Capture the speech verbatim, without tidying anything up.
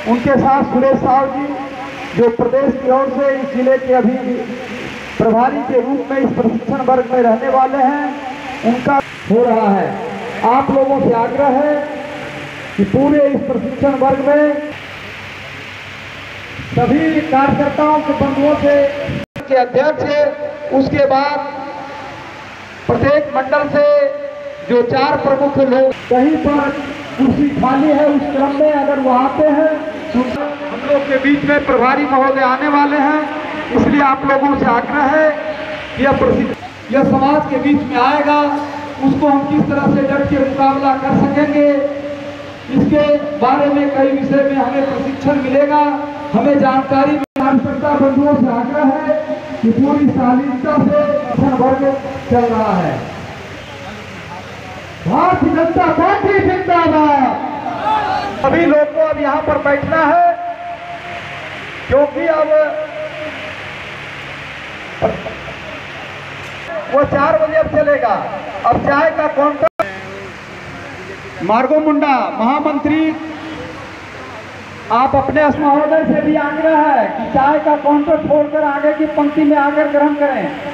उनके साथ सुरेश साहब जी जो प्रदेश की ओर से इस जिले के अभी प्रभारी के रूप में इस प्रशिक्षण वर्ग में रहने वाले हैं, उनका हो रहा है। आप लोगों से आग्रह है कि पूरे इस प्रशिक्षण वर्ग में सभी कार्यकर्ताओं के बंधुओं से के अध्यक्ष है, उसके बाद प्रत्येक मंडल से जो चार प्रमुख लोग कहीं पर कुर्सी खाली है उस क्रम में अगर वो आते हैं तो हम लोग के बीच में प्रभारी महोदय आने वाले हैं, इसलिए आप लोगों से आग्रह है कि यह प्रशिक्षण यह समाज के बीच में आएगा, उसको हम किस तरह से डट के मुकाबला कर सकेंगे, इसके बारे में कई विषय में हमें प्रशिक्षण मिलेगा। हमें जानकारी कार्यकर्ता बंधुओं से आग्रह है कि पूरी शालीनता से प्रशिक्षण वर्ग चल रहा है। भारतीय जनता पार्टी जिंदाबाद। सभी लोग को अब यहाँ पर बैठना है क्योंकि अब वो चार बजे अब चलेगा। अब चाय का काउंटर मार्गो मुंडा महामंत्री आप अपने महोदय से भी आग्रह है कि चाय का काउंटर छोड़कर आगे की पंक्ति में आकर ग्रहण करें।